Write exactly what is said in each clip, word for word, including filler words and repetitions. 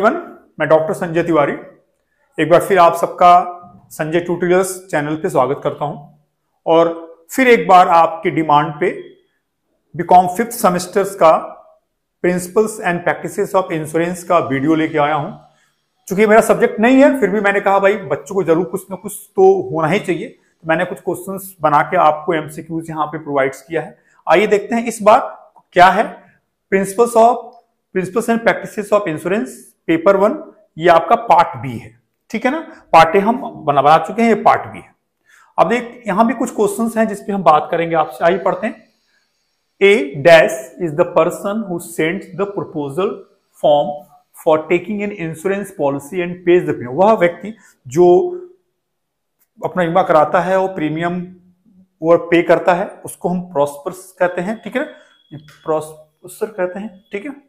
Everyone, मैं doctor Sanjay Tiwari एक बार फिर आप सबका संजय ट्यूटोरियल्स चैनल पे स्वागत करता हूं और फिर एक बार आपकी डिमांड पे बीकॉम फिफ्थ सेमेस्टर्स का principles and practices of insurance का वीडियो लेके आया हूं। चूंकि मेरा सब्जेक्ट नहीं है फिर भी मैंने कहा भाई बच्चों को जरूर कुछ ना कुछ तो होना ही चाहिए, तो मैंने कुछ क्वेश्चंस बना के आपको एमसीक्यूज यहाँ पे प्रोवाइड किया है। आइए देखते हैं इस बार क्या है। Principles of principles and practices of insurance paper one, ये आपका पार्ट बी है, ठीक है ना। पार्ट ए हम बना बना चुके हैं, ये पार्ट बी है। अब देख यहां भी कुछ क्वेश्चंस हैं जिसपे हम बात करेंगे आपसे। आइए पढ़ते हैं। A dash is the person who sends the proposal form for taking an insurance policy and pays the premium. वह व्यक्ति जो अपना बीमा कराता है और प्रीमियम वो पे करता है उसको हम प्रॉस्पर्स कहते हैं, ठीक है। प्रॉस्पर कहते हैं, ठीक है।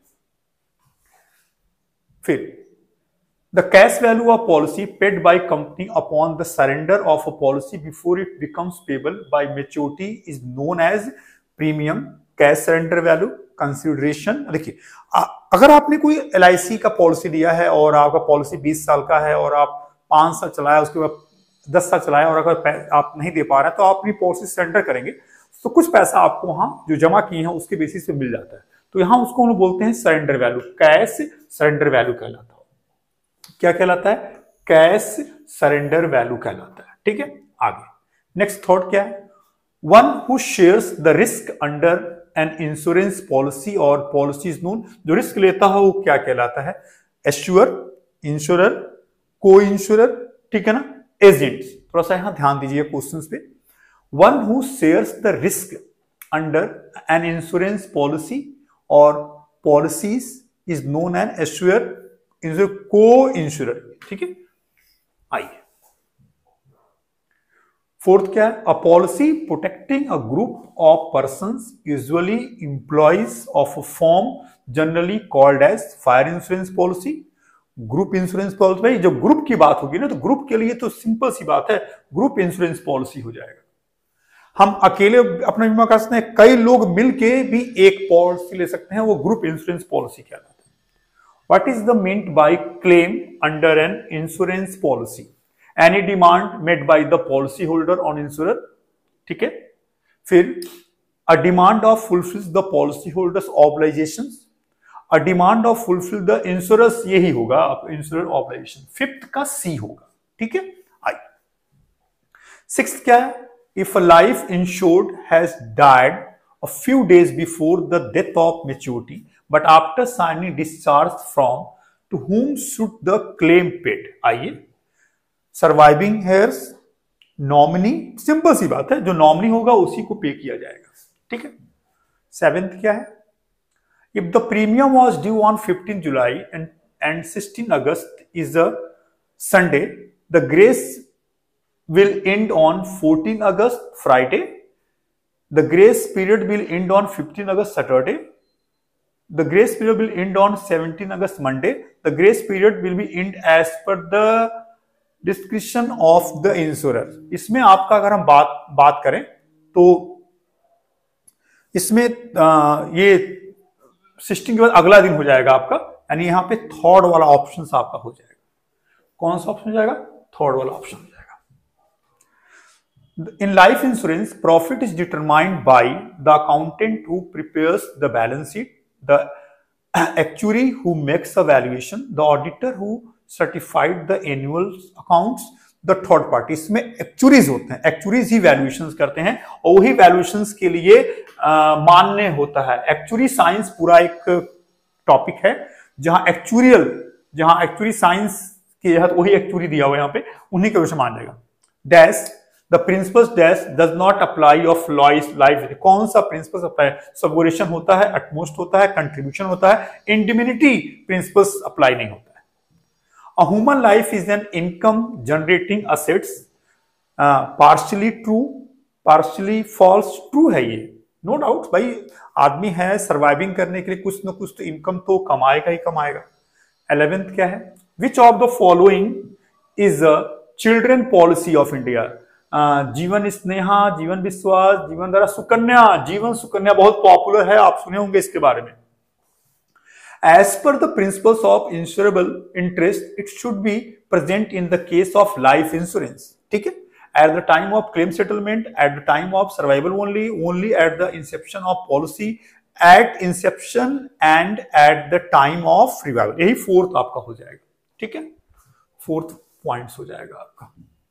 फिर the cash value of policy paid by company upon the surrender of a policy before it becomes payable by maturity is known as premium cash surrender value consideration. देखिए अगर आपने कोई एल आई सी का पॉलिसी लिया है और आपका policy बीस साल का है और आप पांच साल चलाया, उसके बाद दस साल चलाया और अगर आप नहीं दे पा रहे हैं तो आप अपनी पॉलिसी सरेंडर करेंगे तो कुछ पैसा आपको वहां जो जमा किए हैं उसके बेसिस पे मिल जाता है। तो यहां उसको हम बोलते हैं surrender value, cash surrender value कहलाता है। क्या कहलाता है? कैश सरेंडर वैल्यू कहलाता है, ठीक है। आगे नेक्स्ट थॉट क्या है? One who shares the risk under an insurance policy और पॉलिसी इज नोन। जो रिस्क लेता है वो क्या कहलाता है? एश्योर, इंश्योरर, को इंश्योरर, ठीक है ना, एजेंट। थोड़ा सा यहां ध्यान दीजिए क्वेश्चंस पे। One who shares the risk under an insurance policy और policies is known an assure, co insurer, ठीक है। आइए फोर्थ क्या है? A policy protecting a group of persons usually employees of a form generally called as fire insurance policy. Group insurance policy, भाई जब group की बात होगी ना तो ग्रुप के लिए तो सिंपल सी बात है, ग्रुप इंश्योरेंस पॉलिसी हो जाएगा। हम अकेले अपना बीमा कर सकते हैं, कई लोग मिलके भी एक पॉलिसी ले सकते हैं, वो ग्रुप इंश्योरेंस पॉलिसी कहलाता है। What is the meant by claim under an insurance policy? Any demand made by the policy holder on insurer, ठीक है। फिर a demand of fulfils the policy holders obligations, a demand of fulfil the insurers, यही होगा insurer obligation. Fifth का C होगा, ठीक है। आई sixth क्या है? If a life insured has died a few days before the death of maturity, but after signing discharge from, to whom should the claim paid? आइए, surviving heirs, nominee, simple सी बात है, जो नॉमिनी होगा उसी को पे किया जाएगा, ठीक है। सेवेंथ क्या है? If the premium was due on fifteenth July and and sixteenth August is a Sunday, the grace will end on fourteenth August Friday. The grace period will end on fifteenth August Saturday. The grace period will end on seventeenth August Monday. The grace period will be end as per the discretion of the insurer. इसमें आपका अगर हम बात बात करें तो इसमें आ, ये सिक्सटीन के बाद अगला दिन हो जाएगा आपका, यानी यहाँ पे थर्ड वाला ऑप्शन आपका हो जाएगा। कौन सा ऑप्शन हो जाएगा? थर्ड वाला ऑप्शन हो जाएगा। In life insurance, profit is determined by the accountant who prepares the balance sheet, the actuary who makes a valuation, the auditor who certified the annual accounts, the third party। इसमें actuaries होते हैं, actuaries ही valuations करते हैं और वही valuations के लिए आ, मान्य होता है। एक्चुरी साइंस पूरा एक टॉपिक है जहां एक्चुरियल जहां एक्चुरी साइंस के तहत वही एक्चुरी दिया हुआ है, यहाँ पे उन्हीं के वजह से मान जाएगा। Dash The principles dash does not apply of life। कौन सा प्रिंसिपल्स अप्लाई? सबोरेशन होता है, अटमोस्ट होता है, कंट्रीब्यूशन होता है, इंडिमिनिटी प्रिंसिपल्स अप्लाई नहीं होता है। A human life is an income generating assets, partially true, partially false, true है ये, नो डाउट। भाई आदमी है, सर्वाइविंग करने के लिए कुछ ना कुछ तो इनकम तो कमाएगा ही कमाएगा। इलेवेंथ क्या है? Which of the following is a children policy of India? Jeevan Sneha, जीवन विश्वास, जीवन धारा, सुकन्या। जीवन सुकन्या बहुत पॉपुलर है, आप सुने होंगे इसके बारे में। As per the principles of insurable interest, it should be present in the case of life insurance. ठीक है, at the time of claim settlement, at the time of survival only, only at the inception of policy, at inception and at the time of revival. यही fourth आपका हो जाएगा. ठीक है, fourth points हो जाएगा आपका.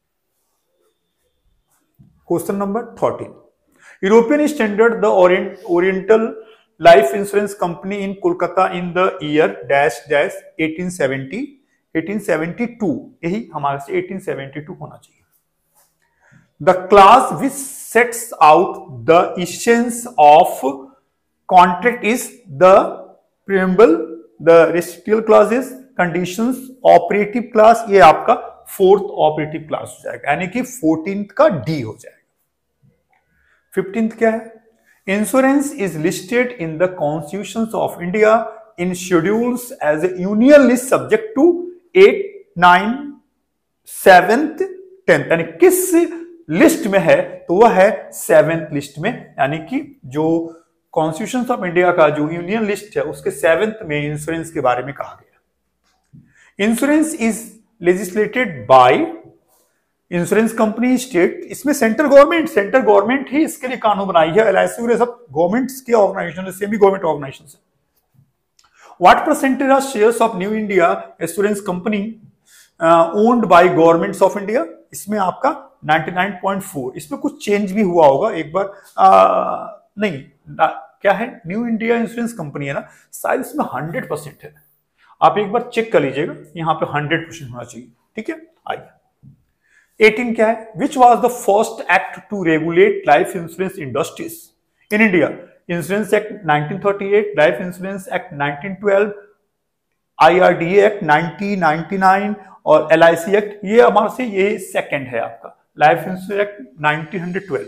Question number thirteen. European standard the oriental life insurance company in Kolkata in the year dash dash eighteen seventy eighteen seventy two. यही हमारे से एटीन सेवेंटी टू होना चाहिए. The clause which sets out the essence of contract is the preamble, the residual clauses, conditions, operative clause. ये आपका fourth operative class हो जाएगा, यानी कि फोर्टींथ का डी हो जाएगा. फिफ्टींथ क्या है? Insurance is listed in the constitution of India in schedules as a union list subject to eight nine seventh tenth. यानी किस लिस्ट में है? तो वह है सेवेंथ लिस्ट में, यानी कि जो कॉन्स्टिट्यूशन ऑफ इंडिया का जो यूनियन लिस्ट है उसके सेवेंथ में इंश्योरेंस के बारे में कहा गया. Insurance is legislated by insurance company state. इसमें सेंट्रल गवर्नमेंट सेंट्रल गवर्नमेंट ही इसके लिए कानून बनाई है. एल आई सी वगैरह सब गवर्नमेंट्स के ऑर्गेनाइजेशन, सेमी गवर्नमेंट ऑर्गेनाइजेशन है. What percentage of shares of new India insurance company owned by governments of India? इसमें आपका नाइंटी नाइन पॉइंट फोर. इसमें कुछ चेंज भी हुआ होगा एक बार. आ, नहीं ना, क्या है, न्यू इंडिया इंश्योरेंस कंपनी है ना, शायद इसमें हंड्रेड परसेंट है. आप एक बार चेक कर लीजिएगा, यहाँ पे हंड्रेड परसेंट होना चाहिए. ठीक है, आइए. एटीन क्या है? Which was the first act to regulate life insurance industries in India? Insurance act nineteen thirty eight, life insurance act nineteen twelve, IRDA act nineteen ninety nine और एलआईसी एक्ट. ये हमारे से ये सेकंड है आपका, life insurance act nineteen twelve.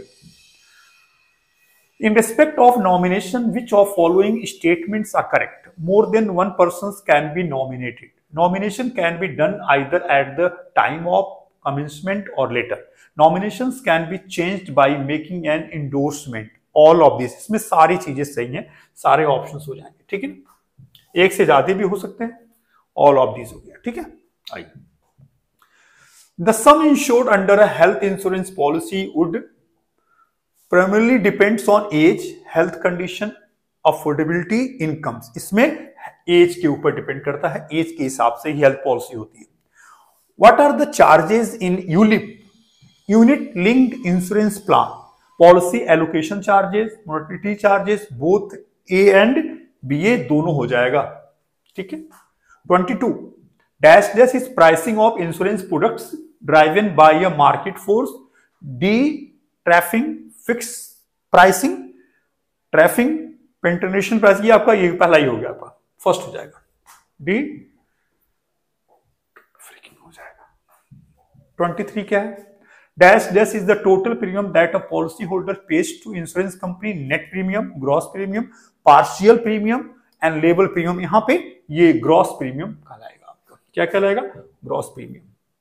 In respect of nomination, which of following statements are correct? More than one persons can be nominated. Nomination can be done either at the time of commencement or later. Nominations can be changed by making an endorsement. All of this. इसमें सारी चीजें सही हैं, सारे options हो जाएंगे. ठीक है, एक से ज्यादा भी हो सकते हैं. All of these हो गया. ठीक है, आइए. The sum insured under a health insurance policy would primarily depends on age, health condition, affordability, incomes. इसमें एज के ऊपर डिपेंड करता है, एज के हिसाब से ही हेल्थ पॉलिसी होती है. What are the charges in U L I P, Unit Linked Insurance Plan? Policy allocation charges, mortality charges, both A and B A दोनों हो जाएगा. ठीक है. Twenty two. Dash dash is pricing of insurance products driven by a market force. D. Traffic fix pricing, tariffing, penetration price. ये आपका ये पहला ही हो गया, आपका फर्स्ट हो जाएगा. डी फ्रीकिंग हो जाएगा. ट्वेंटी थ्री क्या है? Dash dash is the total premium that a policy holder pays to insurance company. Net premium, gross premium, partial premium and लेबल प्रीमियम. यहां पे ये ग्रॉस प्रीमियम कहलाएगा आपका. क्या कहलाएगा? Gross premium.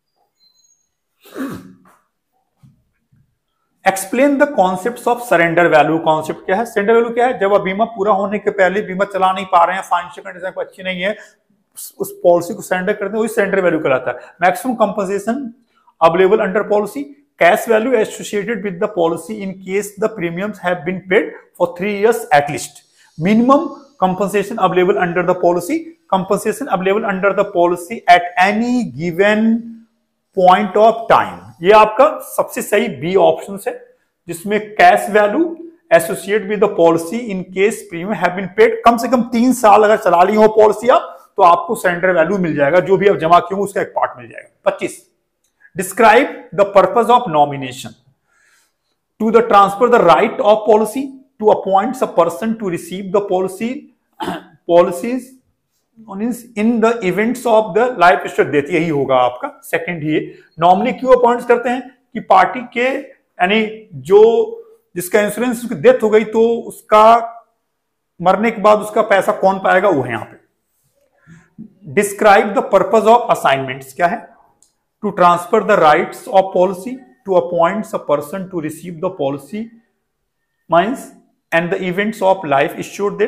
Explain the concept of surrender value. Concept क्या है? सरेंडर वैल्यू क्या है? जब आप बीमा पूरा होने के पहले बीमा चला नहीं पा रहे हैं, फाइनेंशियल कंडीशन अच्छी नहीं है, उस पॉलिसी को सरेंडर करते हैं, वही सरेंडर वैल्यू कहलाता है. Maximum compensation available under policy. Cash value associated with the policy in case the premiums have been paid for three years at least. Minimum compensation available under the policy. Compensation available under the policy at any given point of time. ये आपका सबसे सही B option है, जिसमें cash value associate with the policy in case premium have been paid. कम से कम तीन साल अगर चला ली हो पॉलिसी आप, तो आपको सरेंडर वैल्यू मिल जाएगा. जो भी आप जमा किए उसका एक पार्ट मिल जाएगा. पच्चीस. Describe the purpose of nomination. To the transfer the right of policy, to appoint a person to receive the policy policies in the events of the life state death. यही होगा आपका सेकंड ही. Normally क्यों appoint करते हैं? कि party के, यानी जो जिसका इंश्योरेंस उसकी डेथ हो गई तो उसका मरने के बाद उसका पैसा कौन पाएगा, वो है यहां पे. Describe the purpose of assignments. क्या है? To transfer the rights of policy, to appoint a person to receive the policy monies and the events of life assured death,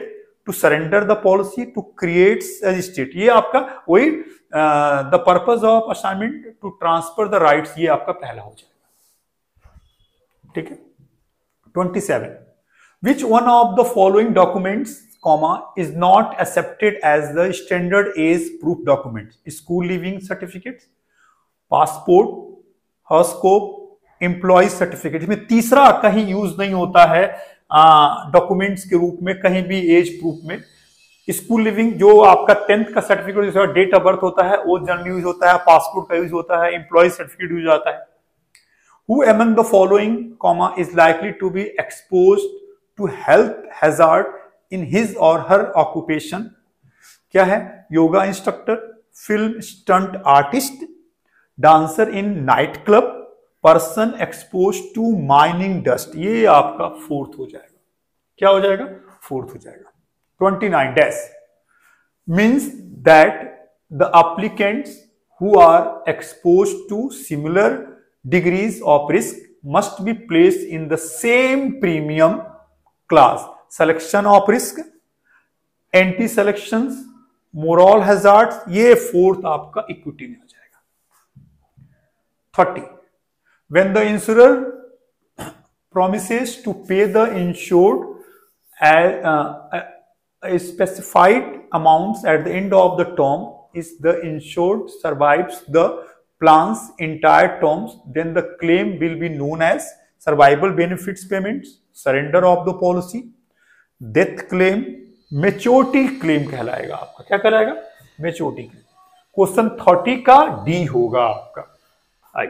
to surrender the policy to create as state, ये आपका वही the purpose of assignment to transfer the rights, ये आपका पहला हो जाएगा, ठीक है। Twenty seven, which one of the following documents comma is not accepted as the standard age proof documents, school leaving certificates, passport, horoscope, employee certificate। इसमें तीसरा कहीं यूज नहीं होता है डॉक्यूमेंट्स के रूप में, कहीं भी एज प्रूफ में। स्कूल लिविंग जो आपका टेंथ का सर्टिफिकेट, डेट ऑफ बर्थ होता है वो जनरली यूज होता है, पासपोर्ट का यूज होता है, एम्प्लॉय सर्टिफिकेट यूज होता है। Who among the following comma is likely to be exposed to health hazard in his or her occupation? क्या है? Yoga instructor, film stunt artist, dancer in night club, person expose to mining dust. ये आपका fourth हो जाएगा। क्या हो जाएगा? Fourth हो जाएगा। Twenty nine dash means that the applicants who are expose to similar degrees of risk must be placed in the same premium class. Selection of risk, anti selections, moral hazards, ये fourth आपका equity में हो जाएगा। Thirty, when the insurer promises to pay the insured as, uh, a specified amounts at the end of the term, if the insured survives the plan's entire terms, then the claim will be known as survival benefits payments, surrender of the policy, death claim, maturity claim कहलाएगा आपका। क्या कहलाएगा? maturity claim। Question thirty का D होगा आपका। आई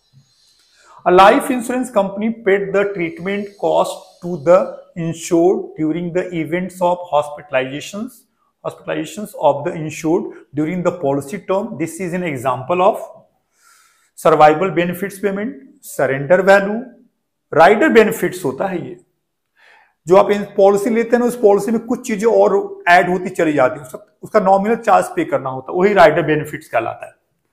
A life insurance company paid the treatment cost to the insured during the events of hospitalizations hospitalizations of the insured during the policy term. This is an example of survival benefits payment, surrender value, rider benefits होता है। ये जो आप policy लेते हैं ना, उस policy में कुछ चीजें और ऐड होती चली जाती है, उसका नॉमिनल चार्ज पे करना होता है, वही राइडर बेनिफिट्स कहलाता है।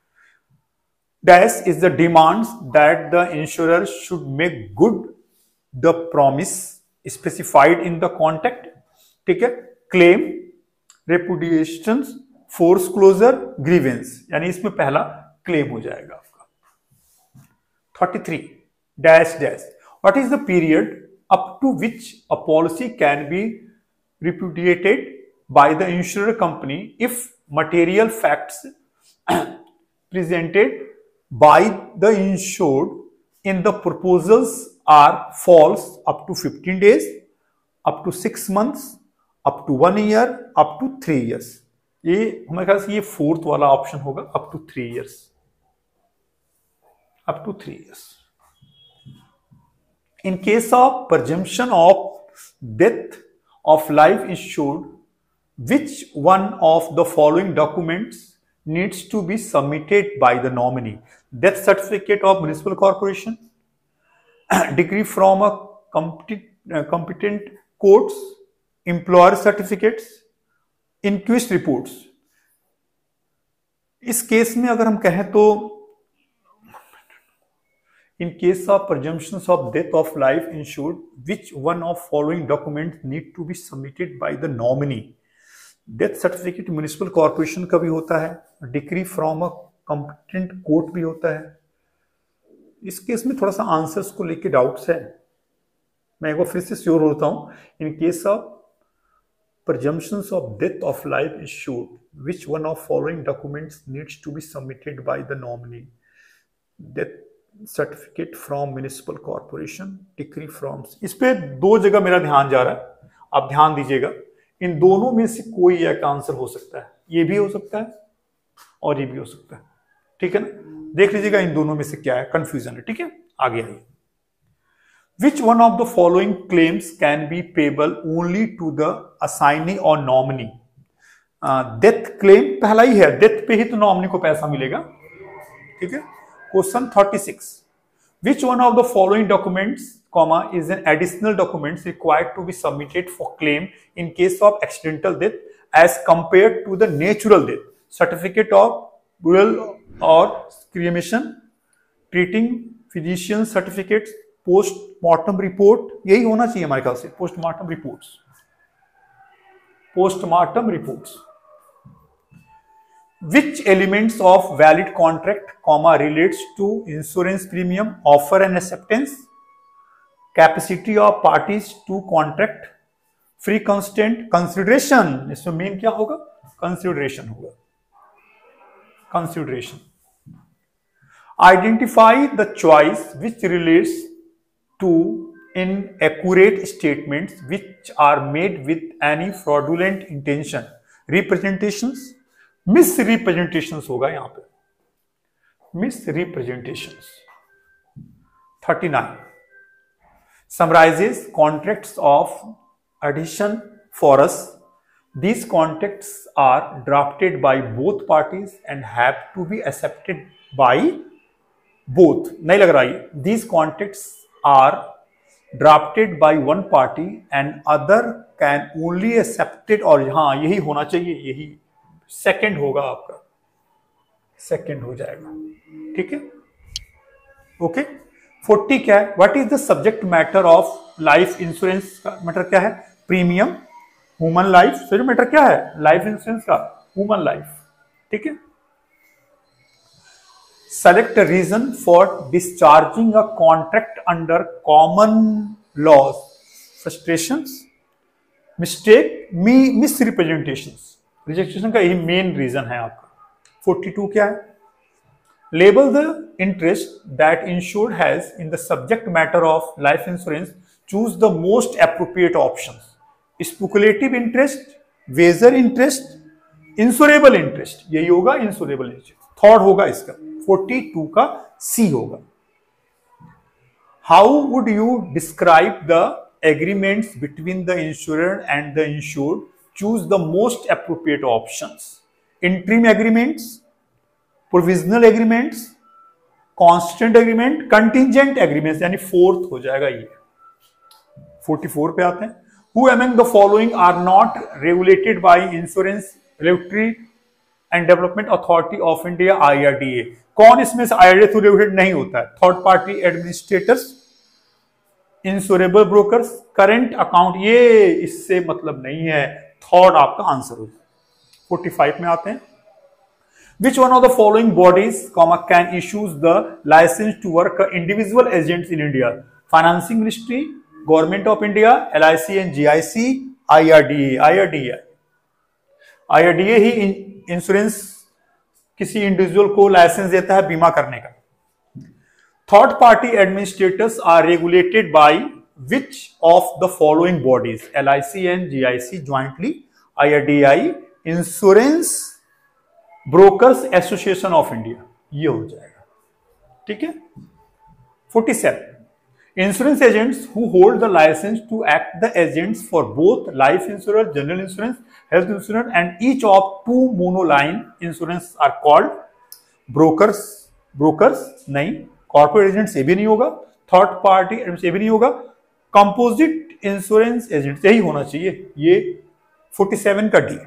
Dash is the demands that the insurer should make good the promise specified in the contract, ठीक है। Claim, repudiation, force closure, grievance, यानी इसमें पहला क्लेम हो जाएगा। thirty-three dash dash what is the period up to which a policy can be repudiated by the insurer company if material facts presented by the insured in the proposals are false? Up to fifteen days, up to six months, up to one year, up to three years। ये हमारे ख्याल से ये fourth वाला option होगा, up to three years, up to three years। In case of presumption of death of life insured, which one of the following documents needs to be submitted by the nominee? Death certificate of municipal corporation, decree from a competent, uh, competent courts, employer certificates, inquest reports। इस case में अगर हम कहें तो in case of presumptions of death of life insured, which one of following documents need to be submitted by the nominee? Death certificate municipal corporation का भी होता है, decree from a competent court भी होता है। इस केस में थोड़ा सा आंसर्स को लेके डाउट्स है, मैं एक बार फिर से श्योर होता हूं। in case of presumptions of death of life insured, which one of following documents needs to be submitted by the nominee? Death certificate from municipal corporation, decree from. इस पे दो जगह मेरा ध्यान जा रहा है, आप ध्यान दीजिएगा। इन दोनों में से कोई एक आंसर हो सकता है, ये भी हो सकता है और ये भी हो सकता है, ठीक है ना। देख लीजिएगा इन दोनों में से क्या है, कंफ्यूजन है, ठीक है। आगे आइए। Which one of the following claims can be payable only to the assignee और नॉमिनी? डेथ क्लेम पहला ही है, डेथ पे ही तो नॉमिनी को पैसा मिलेगा, ठीक है। Question thirty-six. Which one of the following documents, comma, is an additional documents required to be submitted for claim in case of accidental death as compared to the natural death? Certificate of burial or cremation, treating physician certificates, post-mortem report। यही होना चाहिए हमारे ख्याल से, post-mortem reports। Postmortem reports. Which elements of valid contract, comma, relates to insurance premium, offer and acceptance, capacity of parties to contract, free constant, consideration. इसमें main क्या होगा? Consideration होगा. Consideration. Identify the choice which relates to inaccurate statements which are made with any fraudulent intention, representations. मिसरिप्रेजेंटेशंस होगा यहां पे, misrepresentations. Thirty nine summarises contracts of adhesion for us. These contracts are drafted by both parties and have to be accepted by both. नहीं लग रहा है. These contracts are drafted by one party and other can only accepted. और हाँ, यही होना चाहिए, यही सेकंड होगा आपका, सेकंड हो जाएगा. ठीक है, ओके. फोर्टी क्या है? What is the subject matter of life insurance का मैटर क्या है? Premium, human life. Subject matter क्या है लाइफ इंश्योरेंस का? Human life. ठीक है. Select a reason for discharging a contract under common laws. Frustrations, mistake, misrepresentations. Rejection का यही मेन रीजन है आपका. फोर्टी टू क्या है? Label the interest that insured has in the subject matter of life insurance. Choose the most appropriate options. Speculative interest, wager interest, insurable interest. यही होगा insurable interest. Third होगा इसका. Forty two का C होगा. How would you describe the agreements between the insurer and the insured? Choose the most appropriate options. Interim agreements, provisional agreements, constant agreement, contingent agreements. यानी fourth हो जाएगा ये. Forty four पे आते हैं. Who among the following are not regulated by Insurance Regulatory and Development Authority of India I R D A? कौन इसमें से I R D A through regulated नहीं होता है? Third party administrators, insurable brokers, current account. ये इससे मतलब नहीं है. थर्ड आपका आंसर हो. फोर्टी फाइव में आते हैं. Which one of the following bodies comma can issues the licence to work individual agents in India? Financing ministry, government of India, L I C and G I C, I R D A. I R D A I R D A ही insurance किसी individual को licence देता है बीमा करने का. Third party administrators are regulated by which of the following bodies? L I C and G I C jointly, I R D I, Insurance Brokers Association of India. ये हो जाएगा. ठीक है. Forty seven insurance agents who hold the license to act the agents for both life insurance, general insurance, health insurance and each of two monoline insurance are called brokers. brokers नहीं. corporate agents ये भी नहीं होगा. Third party agents ये भी नहीं होगा. Composite insurance agent यही होना चाहिए. ये फोर्टी सेवन का D.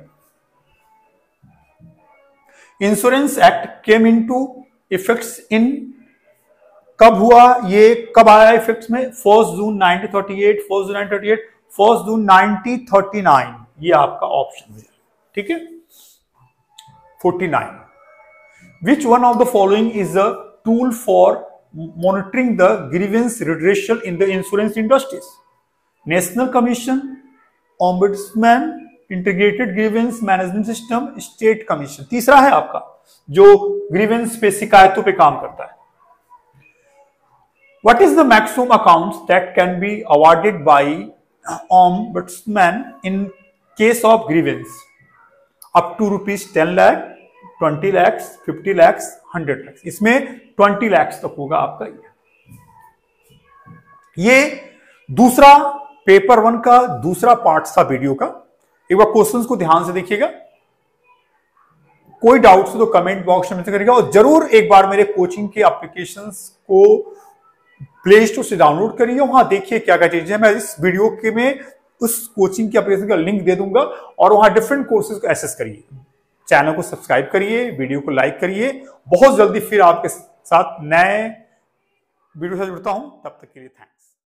Insurance act came into effects in. कब हुआ ये? कब आया इफेक्ट्स में? First June nineteen thirty eight. First June nineteen thirty eight, first June nineteen thirty nine. ये आपका ऑप्शन है. ठीक है. Forty nine which one of the following is a tool for monitoring the grievance redressal in the insurance industries? National Commission, Ombudsman, Integrated Grievance Management System, State Commission. तीसरा है आपका जो grievance पे, शिकायतों पे काम करता है. What is the maximum accounts that can be awarded by Ombudsman in case of grievance? Up to rupees ten lakh, twenty lakhs, fifty lakhs, hundred lakhs. इसमें ट्वेंटी lakhs तक होगा आपका. ये ये दूसरा पेपर वन का दूसरा पार्ट था वीडियो का. एक बार क्वेश्चंस को ध्यान से देखिएगा. कोई डाउट्स हो तो कमेंट बॉक्स में करिएगा. और जरूर एक बार मेरे कोचिंग के एप्लीकेशंस को प्ले स्टोर से डाउनलोड करिए. वहां देखिए क्या क्या चीजें. मैं इस वीडियो के में उस कोचिंग के एप्लीकेशन का लिंक दे दूंगा और वहां डिफरेंट कोर्सेज को एक्सेस करिए. चैनल को सब्सक्राइब करिए, वीडियो को लाइक करिए. बहुत जल्दी फिर आपके साथ नए वीडियो से जुड़ता हूं. तब तक के लिए थैंक्स.